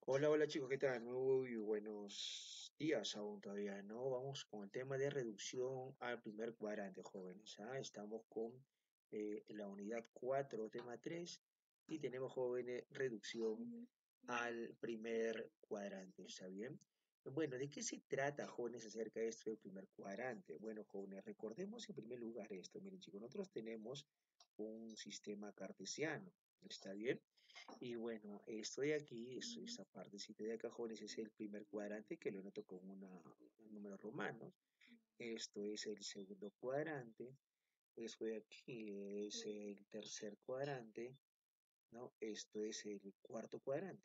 Hola, hola chicos, ¿qué tal? Muy buenos días aún todavía, ¿no? Vamos con el tema de reducción al primer cuadrante, jóvenes, ¿ah? Estamos con la unidad 4, tema 3, y tenemos, jóvenes, reducción al primer cuadrante, ¿está bien? Bueno, ¿de qué se trata, jóvenes, acerca de esto del primer cuadrante? Bueno, jóvenes, recordemos en primer lugar esto. Miren, chicos, nosotros tenemos un sistema cartesiano, ¿está bien? Y bueno, esto de aquí, esta partecita de acá, jóvenes, es el primer cuadrante que lo noto con un número romano. Esto es el segundo cuadrante. Esto de aquí es el tercer cuadrante, ¿no? Esto es el cuarto cuadrante.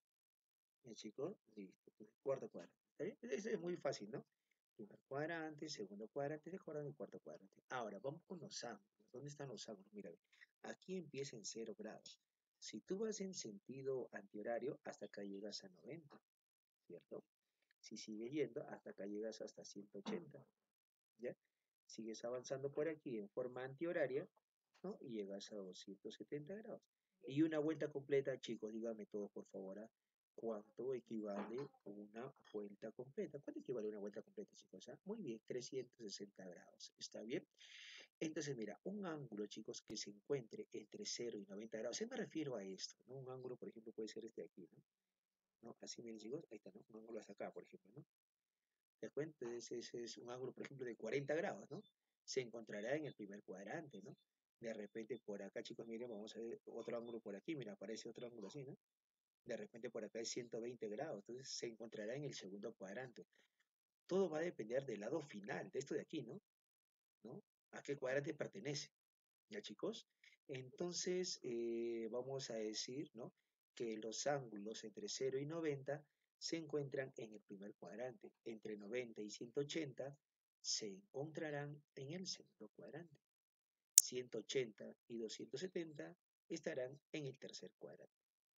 ¿Ya, chicos? Listo. Entonces, cuarto cuadrante. ¿Está bien? Eso es muy fácil, ¿no? Primer cuadrante, segundo cuadrante, recuerdan el cuarto cuadrante. Ahora, vamos con los ángulos. ¿Dónde están los ángulos? Mira, aquí empieza en 0 grados. Si tú vas en sentido antihorario, hasta acá llegas a 90, ¿cierto? Si sigues yendo, hasta acá llegas hasta 180, ¿ya? Sigues avanzando por aquí en forma antihoraria, ¿no? Y llegas a 270 grados. Y una vuelta completa, chicos, díganme todo, por favor, ¿ah? ¿Cuánto equivale una vuelta completa? ¿Cuánto equivale una vuelta completa, chicos? ¿Ah? Muy bien, 360 grados. ¿Está bien? Entonces, mira, un ángulo, chicos, que se encuentre entre 0 y 90 grados. Yo me refiero a esto, ¿no? Un ángulo, por ejemplo, puede ser este de aquí, ¿no? ¿No? Así, miren, chicos, ahí está, ¿no? Un ángulo hasta acá, por ejemplo, ¿no? ¿Te das cuenta? Ese es un ángulo, por ejemplo, de 40 grados, ¿no? Se encontrará en el primer cuadrante, ¿no? De repente por acá, chicos, miren, vamos a ver otro ángulo por aquí, mira, aparece otro ángulo así, ¿no? De repente por acá es 120 grados, entonces se encontrará en el segundo cuadrante. Todo va a depender del lado final, de esto de aquí, ¿no? ¿No? ¿A qué cuadrante pertenece? ¿Ya, chicos? Entonces, vamos a decir, ¿no? Que los ángulos entre 0 y 90 se encuentran en el primer cuadrante. Entre 90 y 180 se encontrarán en el segundo cuadrante. 180 y 270 estarán en el tercer cuadrante.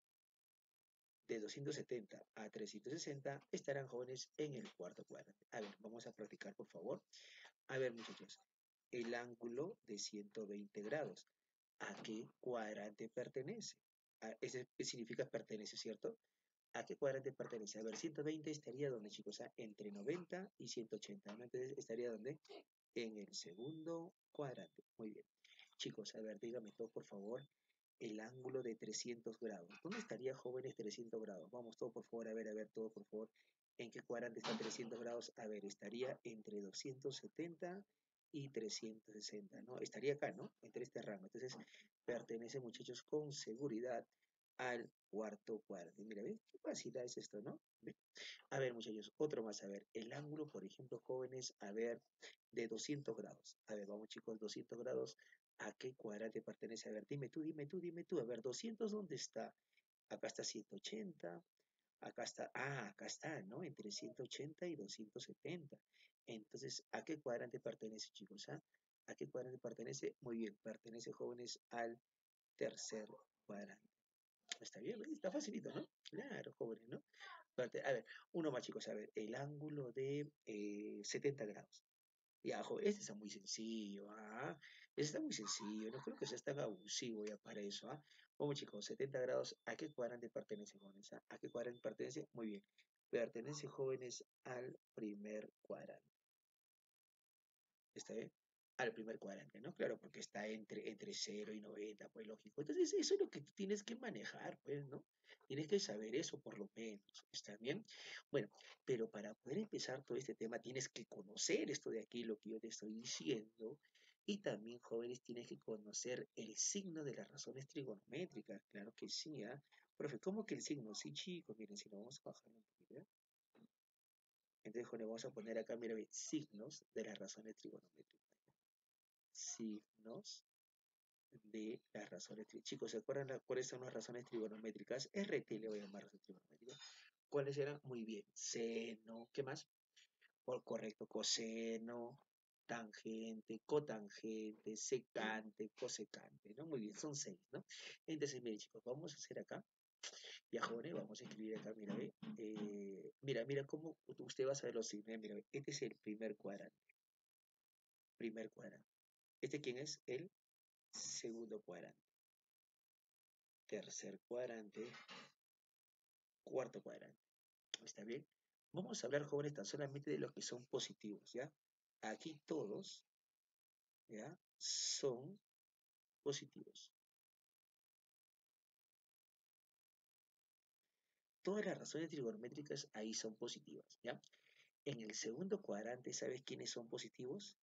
De 270 a 360 estarán, jóvenes, en el cuarto cuadrante. A ver, vamos a practicar, por favor. A ver, muchachos, el ángulo de 120 grados. ¿A qué cuadrante pertenece? Ese significa pertenece, ¿cierto? ¿A qué cuadrante pertenece? A ver, 120 estaría donde, chicos, entre 90 y 180, ¿no? Entonces estaría donde? En el segundo cuadrante. Muy bien. Chicos, a ver, dígame todo, por favor, el ángulo de 300 grados. ¿Dónde estaría, jóvenes, 300 grados? Vamos, todo, por favor, a ver, todo, por favor. ¿En qué cuadrante está 300 grados? A ver, estaría entre 270 y 360, ¿no? Estaría acá, ¿no? Entre este rango. Entonces, pertenece, muchachos, con seguridad al cuarto cuadrante. Mira, ¿ves? Qué facilidad es esto, ¿no? ¿Ves? A ver, muchachos, otro más. A ver, el ángulo, por ejemplo, jóvenes, a ver, de 200 grados. A ver, vamos, chicos, 200 grados. ¿A qué cuadrante pertenece? A ver, dime tú, dime tú, dime tú. A ver, 200, ¿dónde está? Acá está 180. Acá está, acá está, ¿no? Entre 180 y 270. Entonces, ¿a qué cuadrante pertenece, chicos? ¿Ah? ¿A qué cuadrante pertenece? Muy bien, pertenece, jóvenes, al tercer cuadrante. Está bien, ¿no? Está facilito, ¿no? Claro, jóvenes, ¿no? A ver, uno más, chicos, a ver, el ángulo de 70 grados. Ya, joven, este está muy sencillo, ¿ah? Este está muy sencillo, no creo que sea tan abusivo ya para eso, ¿ah? Vamos, chicos, 70 grados, ¿a qué cuadrante pertenece, jóvenes? ¿Ah? ¿A qué cuadrante pertenece? Muy bien, pertenece, jóvenes, al primer cuadrante. ¿Está bien? Al primer cuadrante, ¿no? Claro, porque está entre 0 y 90, pues lógico. Entonces, eso es lo que tú tienes que manejar, pues, ¿no? Tienes que saber eso por lo menos, ¿está bien? Bueno, pero para poder empezar todo este tema tienes que conocer esto de aquí, lo que yo te estoy diciendo, y también, jóvenes, tienes que conocer el signo de las razones trigonométricas, claro que sí, ¿ah? Profe, ¿cómo que el signo? Sí, chicos, miren, si lo vamos a bajar un poquito, ¿eh? Entonces, jóvenes, vamos a poner acá, mira, signos de las razones trigonométricas. Signos de las razones trigonométricas. Chicos, ¿se acuerdan cuáles son las razones trigonométricas? RT le voy a llamar razón trigonométrica. ¿Cuáles eran? Muy bien. Seno, ¿qué más? Por correcto, coseno, tangente, cotangente, secante, cosecante, ¿no? Muy bien, son 6, ¿no? Entonces, miren, chicos, vamos a hacer acá, ya, jóvenes, vamos a escribir acá, mira, ve, mira cómo usted va a saber los signos, mira, ve, este es el primer cuadrante, primer cuadrante. ¿Este quién es? El segundo cuadrante. Tercer cuadrante, cuarto cuadrante. ¿Está bien? Vamos a hablar, jóvenes, tan solamente de los que son positivos, ¿ya? Aquí todos, ¿ya? Son positivos. Todas las razones trigonométricas ahí son positivas, ¿ya? En el segundo cuadrante, ¿sabes quiénes son positivos?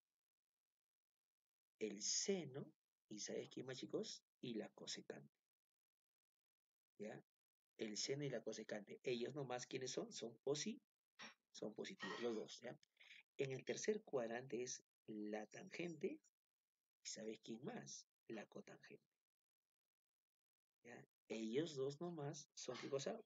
El seno, y ¿sabes quién más, chicos? Y la cosecante, ¿ya? El seno y la cosecante. Ellos nomás, ¿quiénes son? Son positivos, los dos, ¿ya? En el tercer cuadrante es la tangente, y ¿sabes quién más? La cotangente, ¿ya? Ellos dos nomás son, ¿qué cosa?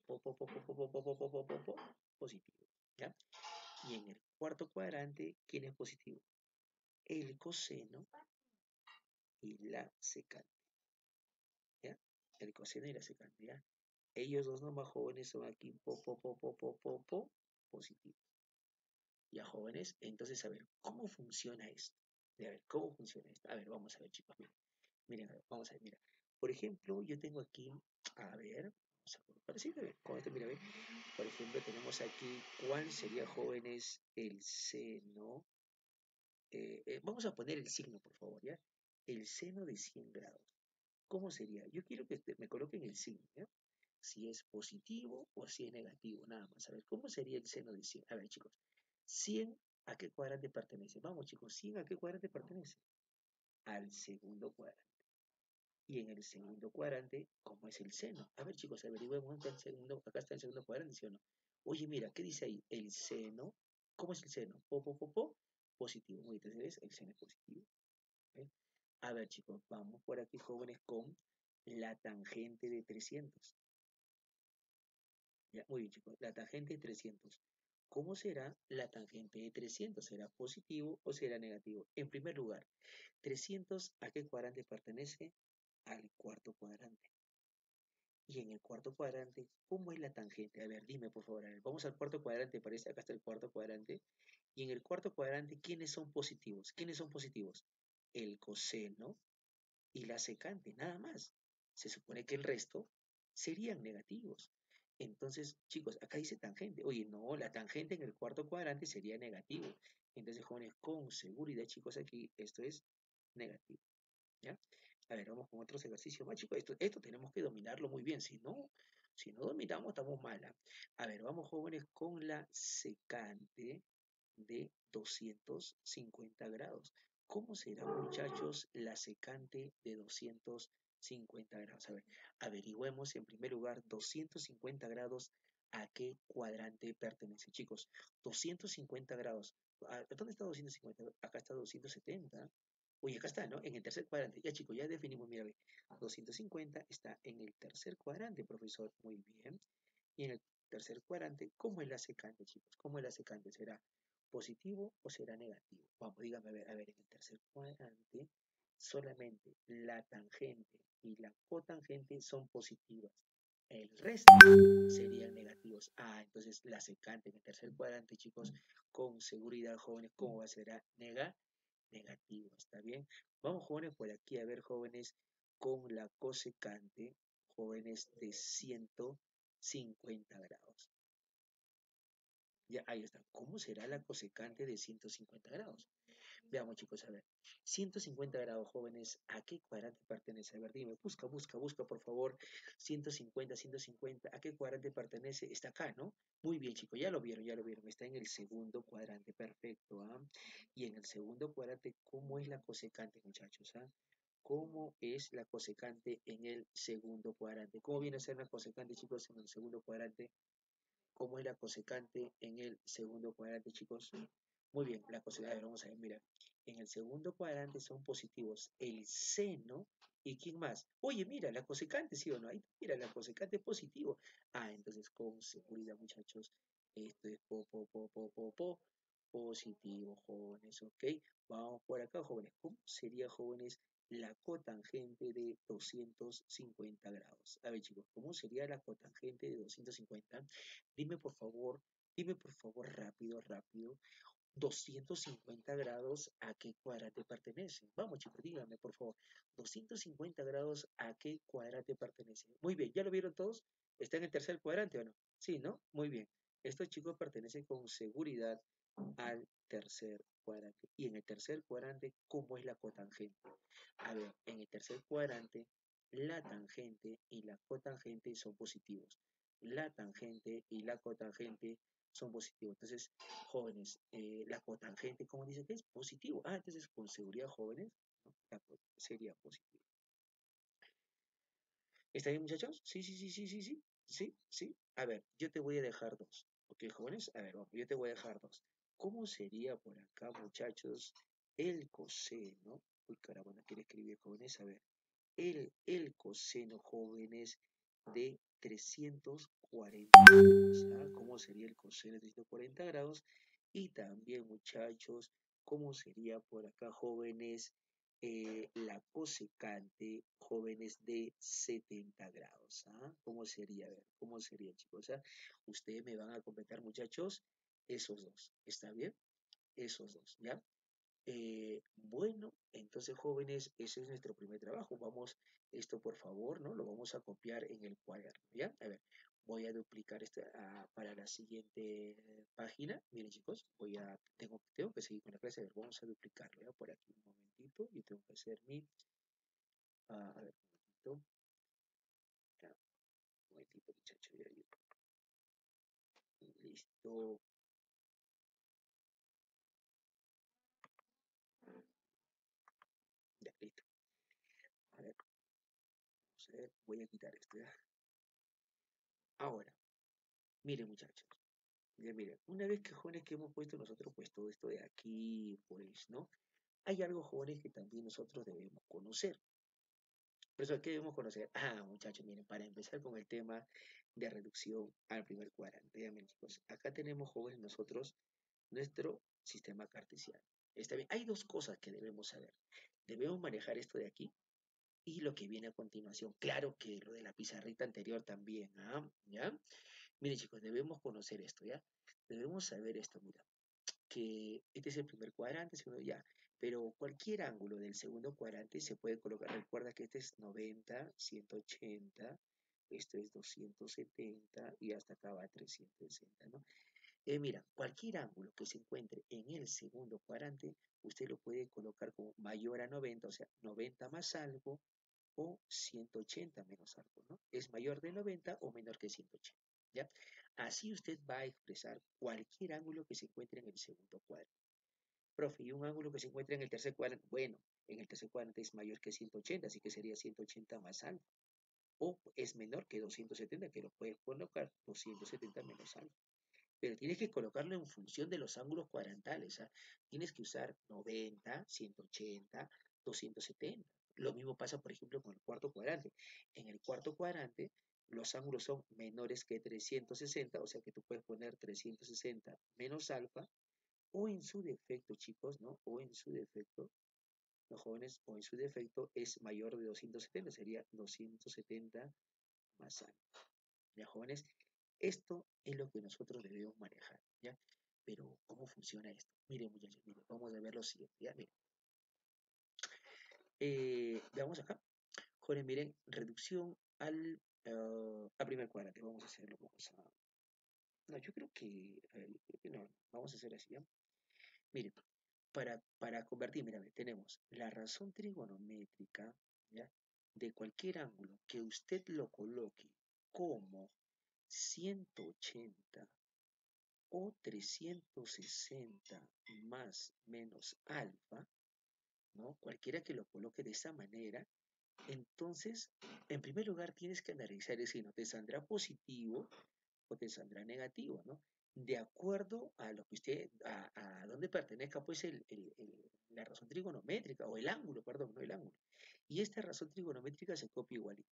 Positivos, ¿ya? Y en el cuarto cuadrante, ¿quién es positivo? El coseno y la secante, ¿ya? El coseno y la secante, ¿ya? Ellos dos nomás, jóvenes, son aquí positivos. Ya, jóvenes, entonces, a ver, ¿cómo funciona esto? A ver, ¿cómo funciona esto? A ver, vamos a ver, chicos, miren, miren, a ver, vamos a ver, mira. Por ejemplo, yo tengo aquí, a ver, vamos a colocar así, a ver, con esto, mira, a ver. Por ejemplo, tenemos aquí, ¿cuál sería, jóvenes, el seno? Vamos a poner el signo, por favor, ¿ya? El seno de 100 grados. ¿Cómo sería? Yo quiero que me coloquen el signo, ¿ya? Si es positivo o si es negativo, nada más. A ver, ¿cómo sería el seno de 100? A ver, chicos, 100, ¿a qué cuadrante pertenece? Vamos, chicos, 100, ¿a qué cuadrante pertenece? Al segundo cuadrante. Y en el segundo cuadrante, ¿cómo es el seno? A ver, chicos, averigüemos el segundo, acá está el segundo cuadrante, ¿sí o no? Oye, mira, ¿qué dice ahí? El seno, ¿cómo es el seno? Positivo. Muy bien, entonces el seno es positivo. ¿Eh? A ver, chicos, vamos por aquí, jóvenes, con la tangente de 300. Ya, muy bien, chicos, la tangente de 300. ¿Cómo será la tangente de 300? ¿Será positivo o será negativo? En primer lugar, 300, ¿a qué cuadrante pertenece? Al cuarto cuadrante. Y en el cuarto cuadrante, ¿cómo es la tangente? A ver, dime por favor. A ver, vamos al cuarto cuadrante, parece, acá está el cuarto cuadrante. Y en el cuarto cuadrante, ¿quiénes son positivos? ¿Quiénes son positivos? El coseno y la secante, nada más. Se supone que el resto serían negativos. Entonces, chicos, acá dice tangente. Oye, no, la tangente en el cuarto cuadrante sería negativo. Entonces, jóvenes, con seguridad, chicos, aquí esto es negativo. ¿Ya? A ver, vamos con otros ejercicios más, chicos. Esto tenemos que dominarlo muy bien. Si no dominamos, estamos mal. ¿Ah? A ver, vamos, jóvenes, con la secante de 250 grados. ¿Cómo será, muchachos, la secante de 250 grados? A ver, averigüemos en primer lugar 250 grados a qué cuadrante pertenece. Chicos, 250 grados. ¿Dónde está 250? Acá está 270. Oye, acá está, ¿no? En el tercer cuadrante. Ya, chicos, ya definimos, mira, ve. 250 está en el tercer cuadrante, profesor. Muy bien. Y en el tercer cuadrante, ¿cómo es la secante, chicos? ¿Cómo es la secante? ¿Será positivo o será negativo? Vamos, dígame, a ver, en el tercer cuadrante, solamente la tangente y la cotangente son positivas. El resto serían negativos. Entonces la secante en el tercer cuadrante, chicos, con seguridad, jóvenes, ¿cómo va a ser? Negativo, ¿está bien? Vamos, jóvenes, por aquí a ver, jóvenes, con la cosecante, jóvenes de 150 grados. Ya, ahí está. ¿Cómo será la cosecante de 150 grados? Veamos, chicos, a ver. 150 grados, jóvenes, ¿a qué cuadrante pertenece? A ver, dime, busca, por favor. 150, ¿a qué cuadrante pertenece? Está acá, ¿no? Muy bien, chicos, ya lo vieron. Está en el segundo cuadrante, perfecto, ¿ah? Y en el segundo cuadrante, ¿cómo es la cosecante, muchachos? ¿Ah? ¿Cómo es la cosecante en el segundo cuadrante? ¿Cómo viene a ser la cosecante, chicos, en el segundo cuadrante? ¿Cómo es la cosecante en el segundo cuadrante, chicos? Muy bien, la cosecante, a ver, vamos a ver, mira. En el segundo cuadrante son positivos el seno y ¿quién más? Oye, mira, la cosecante, ¿sí o no? Ahí, mira, la cosecante es positivo. Entonces con seguridad, muchachos, esto es positivo, jóvenes, ¿ok? Vamos por acá, jóvenes. ¿Cómo sería, jóvenes, la cotangente de 250 grados? A ver, chicos, ¿cómo sería la cotangente de 250? Dime por favor, rápido, rápido. 250 grados, ¿a qué cuadrante pertenece? Vamos, chicos, díganme, por favor. 250 grados, ¿a qué cuadrante pertenece? Muy bien, ¿ya lo vieron todos? ¿Está en el tercer cuadrante o no? Sí, ¿no? Muy bien. Estos chicos pertenecen con seguridad al tercer cuadrante. Y en el tercer cuadrante, ¿cómo es la cotangente? A ver, en el tercer cuadrante, la tangente y la cotangente son positivos. La tangente y la cotangente son positivos. Entonces, jóvenes, la cotangente, ¿cómo dice que es? Positivo. Ah, entonces con seguridad, jóvenes, ¿no? Sería positivo. ¿Está bien, muchachos? Sí, sí, sí, sí, sí, sí, sí, sí. A ver, yo te voy a dejar dos. ¿Ok, jóvenes? A ver, vamos, yo te voy a dejar dos. ¿Cómo sería por acá, muchachos, el coseno? Uy, caramba, no quiere escribir, jóvenes. A ver, el coseno, jóvenes, de 340 grados. ¿Ah? ¿Cómo sería el coseno de 340 grados? Y también, muchachos, ¿cómo sería por acá, jóvenes, la cosecante, jóvenes, de 70 grados? ¿Ah? ¿Cómo sería? A ver, ¿cómo sería, chicos? ¿Ah? Ustedes me van a completar, muchachos, esos dos. ¿Está bien? Esos dos, ¿ya? Bueno, entonces jóvenes, ese es nuestro primer trabajo. Vamos, esto por favor, ¿no? Lo vamos a copiar en el cuaderno, ¿ya? A ver, voy a duplicar esto para la siguiente página. Miren chicos, tengo que seguir con la clase. A ver, vamos a duplicarlo, ¿ya? Por aquí un momentito. Yo tengo que hacer a ver, un momentito. Ya, un momentito, muchachos. Listo. Ya, listo. A ver, vamos a ver, voy a quitar esto, ¿ya? Ahora, miren muchachos. Ya miren, una vez que jóvenes que hemos puesto nosotros pues todo esto de aquí, pues, ¿no? Hay algo jóvenes que también nosotros debemos conocer. Por eso, ¿qué debemos conocer? Ah, muchachos, miren, para empezar con el tema de reducción al primer cuadrante, ya miren, chicos, acá tenemos jóvenes nosotros nuestro sistema cartesiano. Está bien, hay dos cosas que debemos saber. Debemos manejar esto de aquí y lo que viene a continuación. Claro que lo de la pizarrita anterior también, ¿ah? ¿Ya? Miren, chicos, debemos conocer esto, ¿ya? Debemos saber esto, mira, que este es el primer cuadrante, segundo ya, pero cualquier ángulo del segundo cuadrante se puede colocar. Recuerda que este es 90, 180, esto es 270 y hasta acá va 360, ¿no? Mira, cualquier ángulo que se encuentre en el segundo cuadrante, usted lo puede colocar como mayor a 90, o sea, 90 más algo o 180 menos algo, ¿no? Es mayor de 90 o menor que 180, ¿ya? Así usted va a expresar cualquier ángulo que se encuentre en el segundo cuadrante. Profe, y un ángulo que se encuentra en el tercer cuadrante, bueno, en el tercer cuadrante es mayor que 180, así que sería 180 más algo. O es menor que 270, que lo puedes colocar 270 menos algo. Pero tienes que colocarlo en función de los ángulos cuadrantales. ¿Ah? Tienes que usar 90, 180, 270. Lo mismo pasa, por ejemplo, con el cuarto cuadrante. En el cuarto cuadrante, los ángulos son menores que 360, o sea que tú puedes poner 360 menos alfa, o en su defecto, chicos, ¿no? O en su defecto, los jóvenes, o en su defecto es mayor de 270, sería 270 más alfa. ¿Ya, jóvenes? Esto es lo que nosotros debemos manejar, ¿ya? Pero, ¿cómo funciona esto? Miren, muchachos, miren, vamos a ver lo siguiente, ¿ya? Miren, veamos acá. Jóvenes, miren, reducción al primer cuadrante. Vamos a hacerlo, No, yo creo que no, vamos a hacer así, ¿ya? Miren, para convertir, mira, tenemos la razón trigonométrica, ¿ya? De cualquier ángulo que usted lo coloque como 180 o 360 más menos alfa, ¿no? Cualquiera que lo coloque de esa manera, entonces, en primer lugar, tienes que analizar si no te saldrá positivo o te saldrá negativo, ¿no? De acuerdo a lo que a dónde pertenezca, pues, la razón trigonométrica, o el ángulo, perdón, no el ángulo. Y esta razón trigonométrica se copia igualito,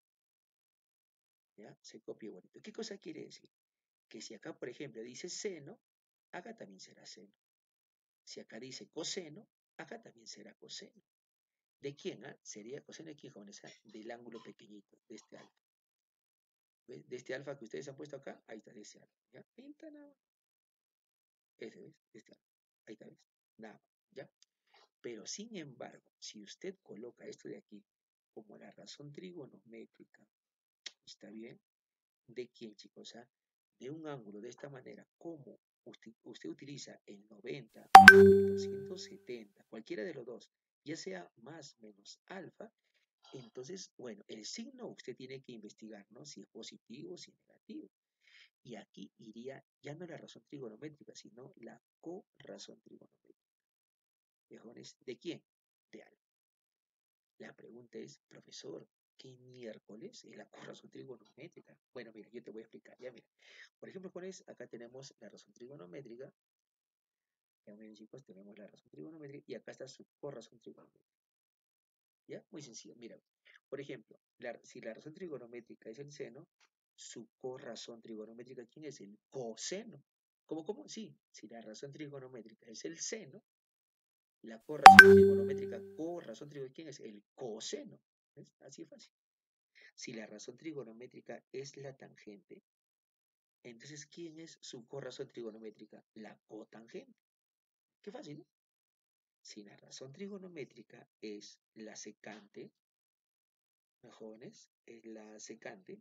¿ya? Se copia igualito. ¿Qué cosa quiere decir? Que si acá, por ejemplo, dice seno, acá también será seno. Si acá dice coseno, acá también será coseno. ¿De quién? Ah? Sería coseno de quién, jóvenes. Ah, del ángulo pequeñito, de este alfa. ¿Ves? De este alfa que ustedes han puesto acá, ahí está, de ese alfa. ¿Ya? Pinta nada más. Ese, ¿ves? De este alfa. Ahí está, ¿ves? Nada más, ¿ya? Pero sin embargo, si usted coloca esto de aquí como la razón trigonométrica, ¿está bien? ¿De quién, chicos? ¿Ah? De un ángulo de esta manera, como usted utiliza el 90, el 270, cualquiera de los dos, ya sea más menos alfa, entonces, bueno, el signo usted tiene que investigar, ¿no? Si es positivo o si es negativo. Y aquí iría ya no la razón trigonométrica, sino la corrazón trigonométrica. ¿De jóvenes? ¿De quién? De alfa. La pregunta es, profesor, ¿qué miércoles es la corrazón trigonométrica? Bueno, mira, yo te voy a explicar. Ya mira, por ejemplo, jóvenes, acá tenemos la razón trigonométrica. Ya miren, chicos, tenemos la razón trigonométrica y acá está su corrazón trigonométrica. ¿Ya? Muy sencillo. Mira, por ejemplo, si la razón trigonométrica es el seno, su corrazón trigonométrica, ¿quién es? El coseno. ¿Cómo? Sí, si la razón trigonométrica es el seno, la corrazón trigonométrica, corrazón trigonométrica, ¿quién es? El coseno. ¿Ves? Así es fácil. Si la razón trigonométrica es la tangente, entonces ¿quién es su corrazón trigonométrica? La cotangente. Qué fácil, ¿no? Si la razón trigonométrica es la secante, ¿no, jóvenes? Es la secante,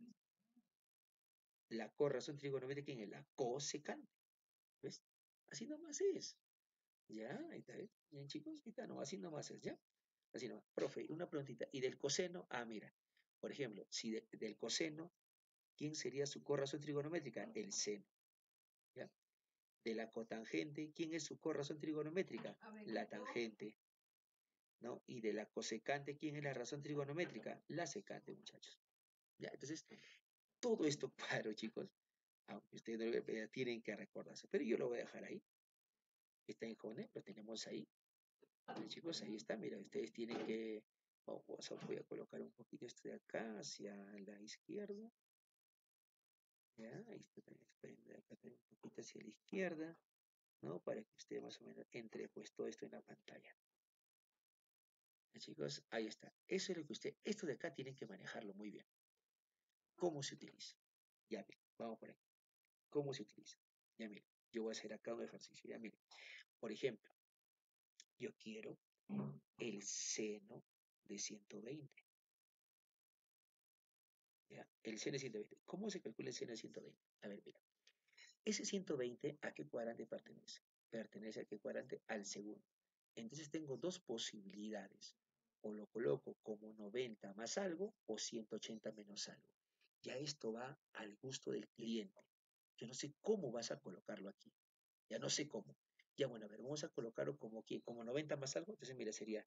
la corrazón trigonométrica, ¿quién es? La cosecante. ¿Ves? Así nomás es. ¿Ya? Ahí está, ¿ves? Bien, chicos, ahí está, no, así nomás es, ¿ya? Así nomás. Profe, una preguntita. ¿Y del coseno? Ah, mira. Por ejemplo, si del coseno, ¿quién sería su corrazón trigonométrica? El seno. ¿Ya? De la cotangente, ¿quién es su corrazón trigonométrica? La tangente, ¿no? Y de la cosecante, ¿quién es la razón trigonométrica? La secante, muchachos. ¿Ya? Entonces, todo esto claro, chicos, aunque ustedes no lo vean, tienen que recordarse, pero yo lo voy a dejar ahí. Está en Jone, lo tenemos ahí. Pero, chicos, ahí está, mira, ustedes tienen que, voy a colocar un poquito esto de acá hacia la izquierda. ¿Ya? Ahí está también, de acá también un poquito hacia la izquierda, ¿no? Para que usted más o menos entre pues todo esto en la pantalla. Chicos, ahí está. Eso es lo que usted, esto de acá tienen que manejarlo muy bien. ¿Cómo se utiliza? Ya miren, vamos por ahí. ¿Cómo se utiliza? Ya miren, yo voy a hacer acá un ejercicio. Ya miren, por ejemplo, yo quiero el seno de 120. ¿Ya? El seno de 120. ¿Cómo se calcula el seno de 120? A ver, mira. Ese 120, ¿a qué cuadrante pertenece? Pertenece a qué cuadrante? Al segundo. Entonces tengo dos posibilidades. O lo coloco como 90 más algo o 180 menos algo. Ya esto va al gusto del cliente. Yo no sé cómo vas a colocarlo aquí. Ya no sé cómo. Ya bueno, a ver, vamos a colocarlo como 90 más algo. Entonces, mira, sería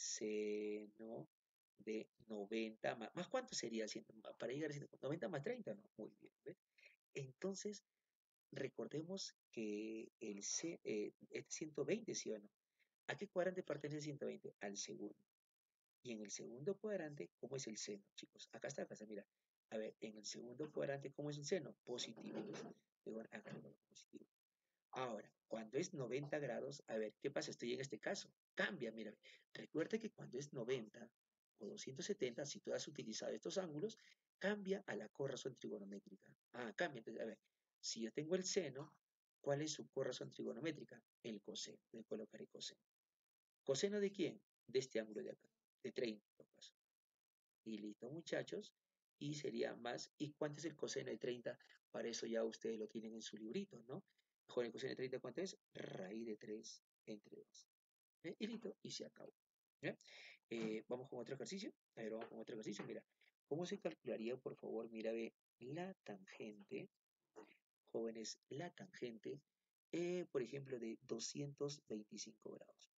seno de 90 más ¿cuánto sería? Para llegar a 90 más 30, ¿no? Muy bien, ¿ves? Entonces, recordemos que es 120, ¿sí o no? ¿A qué cuadrante pertenece 120? Al segundo. Y en el segundo cuadrante, ¿cómo es el seno, chicos? Acá está, mira. A ver, en el segundo cuadrante, ¿cómo es el seno? Positivo. Digo, acá positivo. Ahora, cuando es 90 grados, a ver, ¿qué pasa? Estoy en este caso. Cambia, mira. Recuerda que cuando es 90 o 270, si tú has utilizado estos ángulos, cambia a la corrazón trigonométrica. Ah, cambia. Entonces, a ver, si yo tengo el seno, ¿cuál es su corrazón trigonométrica? El coseno. Le colocaré coseno. ¿Coseno de quién? De este ángulo de acá, de 30 en todo caso. Y listo, muchachos. Y sería más. ¿Y cuánto es el coseno de 30? Para eso ya ustedes lo tienen en su librito, ¿no? Mejor el coseno de 30, ¿cuánto es? Raíz de 3 entre 2. Y listo, y se acabó. ¿Ya? Vamos con otro ejercicio. A ver, vamos con otro ejercicio. Mira, ¿cómo se calcularía, por favor? Mira, ve la tangente, jóvenes, la tangente, por ejemplo, de 225 grados.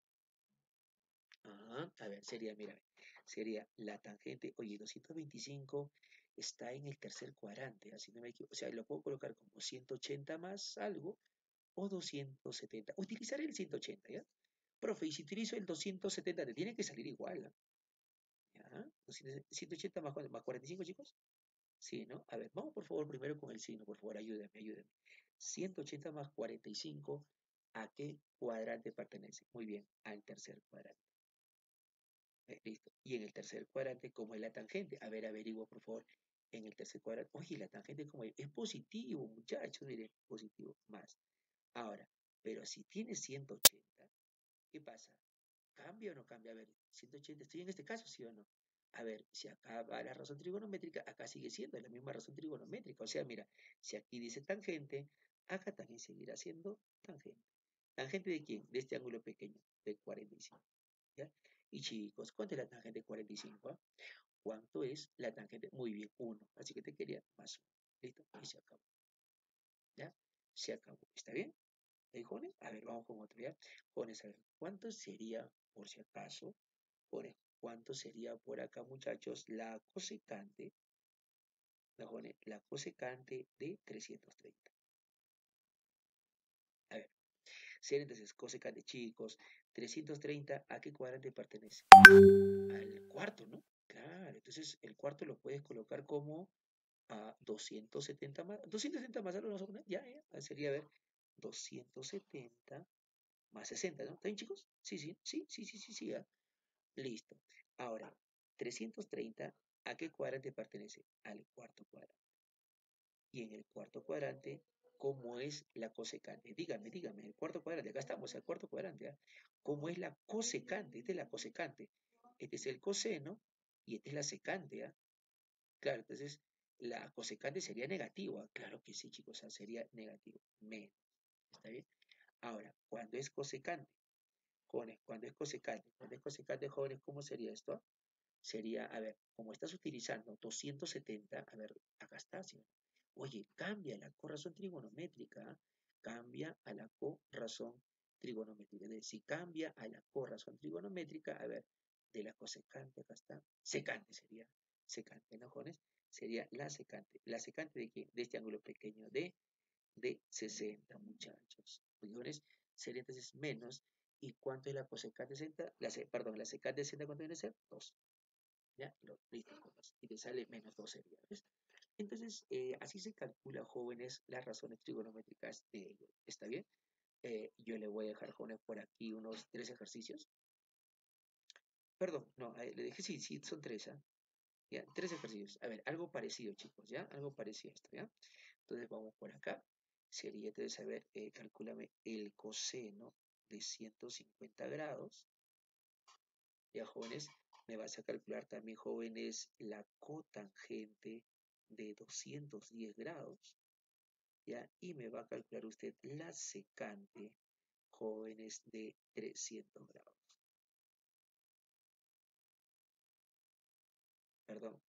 Ajá, a ver, mira, sería la tangente, oye, 225 está en el tercer cuadrante, así no me equivoco, o sea, lo puedo colocar como 180 más algo o 270. Utilizaré el 180, ¿ya? Profe, y si utilizo el 270, te tiene que salir igual, ¿ah? ¿Ya? 180 más 45, chicos. Sí, ¿no? A ver, vamos por favor primero con el signo, por favor, ayúdenme. 180 más 45, ¿a qué cuadrante pertenece? Muy bien, al tercer cuadrante. Listo. Y en el tercer cuadrante, ¿cómo es la tangente? A ver, averigua, por favor. En el tercer cuadrante, oye, la tangente, ¿cómo es? Es positivo, muchachos, miren, positivo, más. Ahora, Pero si tiene 180, ¿qué pasa? ¿Cambia o no cambia? A ver, 180, estoy en este caso, ¿sí o no? A ver, si acá va la razón trigonométrica, acá sigue siendo la misma razón trigonométrica. O sea, mira, si aquí dice tangente, acá también seguirá siendo tangente. ¿Tangente de quién? De este ángulo pequeño, de 45. ¿Ya? Y chicos, ¿cuánto es la tangente de 45? ¿Ah? ¿Cuánto es la tangente? Muy bien, 1. Así que te quería más 1. ¿Listo? Y se acabó. ¿Ya? Se acabó. ¿Está bien? ¿Ahí, jóvenes? A ver, vamos con otro, ¿ya? Jóvenes, a ver, ¿cuánto sería, por si acaso, cuánto sería por acá, muchachos, la cosecante, no, jóvenes, la cosecante de 330? A ver, sería entonces cosecante, chicos, 330, ¿a qué cuadrante pertenece? Al cuarto, ¿no? Claro, entonces el cuarto lo puedes colocar como a 270 más, 270 más algo, no, ya, sería, a ver, 270 más 60, ¿no? ¿Está bien, chicos? Sí, ¿ah? Listo. Ahora, 330, ¿a qué cuadrante pertenece? Al cuarto cuadrante. Y en el cuarto cuadrante, ¿cómo es la cosecante? Dígame, el cuarto cuadrante, acá estamos, el cuarto cuadrante, ¿ah? ¿Cómo es la cosecante? Esta es la cosecante. Este es el coseno y esta es la secante, ¿ah? Claro, entonces la cosecante sería negativa. Claro que sí, chicos, o sea, sería negativo. Menos. ¿Está bien? Ahora, cuando es cosecante, jóvenes, cuando es cosecante, jóvenes, ¿cómo sería esto? Sería, a ver, como estás utilizando 270, a ver, acá está, ¿sí? Oye, cambia la corrazón trigonométrica, ¿ah? Cambia a la corrazón trigonométrica. Es decir, si cambia a la corrazón trigonométrica, a ver, de la cosecante, acá está, secante sería, secante, ¿no, jóvenes? Sería la secante. ¿La secante de qué? De este ángulo pequeño de 60, muchachos. Jóvenes, sería entonces menos. ¿Y cuánto es la cosecante de 60? Perdón, la secante de 60, ¿cuánto viene a ser? 2. ¿Ya? Lo listo con 2. Y te sale menos 2 sería, ¿ves? Entonces, así se calcula, jóvenes, las razones trigonométricas de ello. ¿Está bien? Yo le voy a dejar, jóvenes, por aquí unos 3 ejercicios. Perdón, no, le dije sí, son 3, ¿ah? Ya, 3 ejercicios. A ver, algo parecido, chicos, ¿ya? Algo parecido a esto, ¿ya? Entonces vamos por acá. Sería, entonces, a ver, calcúlame el coseno de 150 grados. Ya, jóvenes, me vas a calcular también, jóvenes, la cotangente de 210 grados. ¿Ya? Y me va a calcular usted la secante, jóvenes, de 300 grados. Perdón,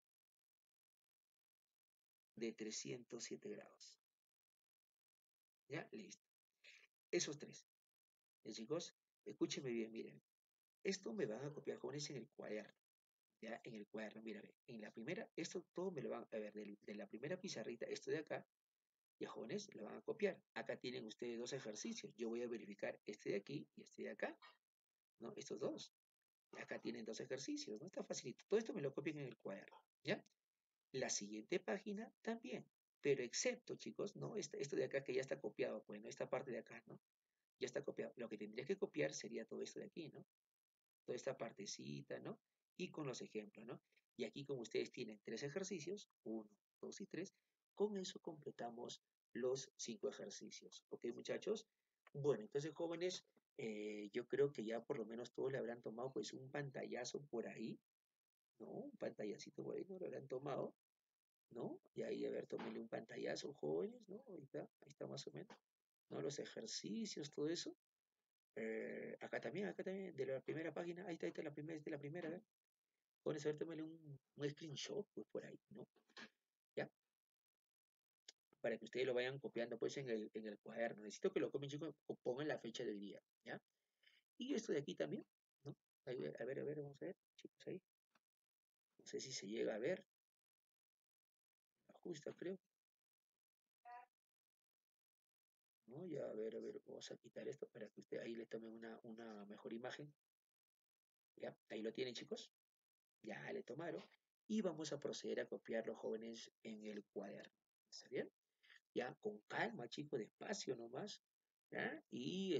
de 307 grados. ¿Ya? Listo. Esos tres. ¿Ya, chicos? Escúchenme bien, miren. Esto me van a copiar, jóvenes, en el cuaderno. Ya, en el cuaderno, mira, ve, en la primera, esto todo me lo van a ver, de la primera pizarrita, esto de acá, ya, jóvenes, lo van a copiar. Acá tienen ustedes 2 ejercicios. Yo voy a verificar este de aquí y este de acá, ¿no? Estos dos. Acá tienen 2 ejercicios, ¿no? Está facilito. Todo esto me lo copian en el cuaderno, ¿ya? La siguiente página también, pero excepto, chicos, ¿no? Esto de acá que ya está copiado, pues, ¿no? Esta parte de acá, ¿no? Ya está copiado. Lo que tendría que copiar sería todo esto de aquí, ¿no? Toda esta partecita, ¿no? Y con los ejemplos, ¿no? Y aquí, como ustedes tienen 3 ejercicios, 1, 2 y 3, con eso completamos los 5 ejercicios. ¿Ok, muchachos? Bueno, entonces, jóvenes, yo creo que ya por lo menos todos le habrán tomado pues un pantallazo por ahí, ¿no? Un pantallacito por ahí, ¿no? Lo habrán tomado, ¿no? Y ahí, a ver, tómenle un pantallazo, jóvenes, ¿no? Ahí está más o menos, ¿no? Los ejercicios, todo eso. Acá también, de la primera página, ahí está la primera, ¿ver? Jóvenes, a ver, tómenle un screenshot, pues por ahí, ¿no? ¿Ya? Para que ustedes lo vayan copiando, pues, en el cuaderno. Necesito que lo copien, chicos, o pongan la fecha de hoy día, ¿ya? Y esto de aquí también, ¿no? A ver, vamos a ver, chicos, ahí. No sé si se llega a ver, ajusta, creo. ¿No? Ya, a ver, vamos a quitar esto para que usted ahí le tome una mejor imagen. ¿Ya? Ahí lo tienen, chicos. Ya le tomaron. Y vamos a proceder a copiar los jóvenes en el cuaderno. ¿Está bien? Ya, con calma, chicos, despacio nomás. ¿Ya? Y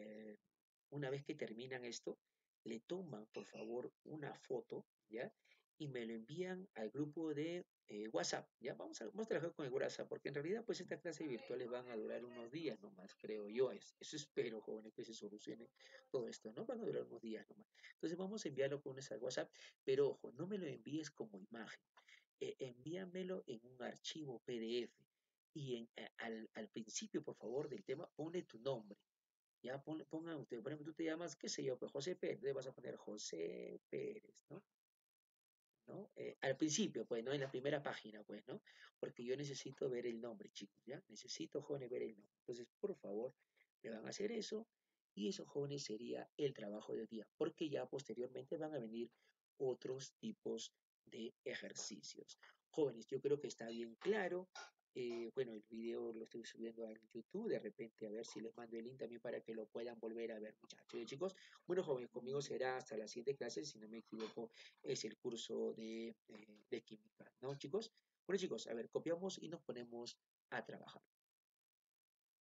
una vez que terminan esto, le toman, por favor, una foto, ¿ya? y me lo envían al grupo de WhatsApp. Ya vamos a trabajar con el WhatsApp, porque en realidad pues estas clases virtuales van a durar unos días nomás, creo yo. Eso espero, jóvenes, que se solucione todo esto, ¿no? Van a durar unos días nomás. Entonces vamos a enviarlo con ese WhatsApp, pero ojo, no me lo envíes como imagen, envíamelo en un archivo PDF. Y al principio, por favor, del tema, pone tu nombre. Ya pongan ustedes, por ejemplo, tú te llamas, qué sé yo, pues José Pérez, entonces vas a poner José Pérez, ¿no? ¿No? Al principio, pues, ¿no? En la primera página, pues, ¿no? Porque yo necesito ver el nombre, chicos, ¿ya? Necesito, jóvenes, ver el nombre. Entonces, por favor, me van a hacer eso y eso, jóvenes, sería el trabajo del día, porque ya posteriormente van a venir otros tipos de ejercicios. Jóvenes, yo creo que está bien claro. Bueno, el video lo estoy subiendo a YouTube, de repente a ver si les mando el link también para que lo puedan volver a ver, muchachos y chicos. Bueno, jóvenes, conmigo será hasta la siguiente clase, si no me equivoco, es el curso de química, ¿no, chicos? Bueno, chicos, a ver, copiamos y nos ponemos a trabajar.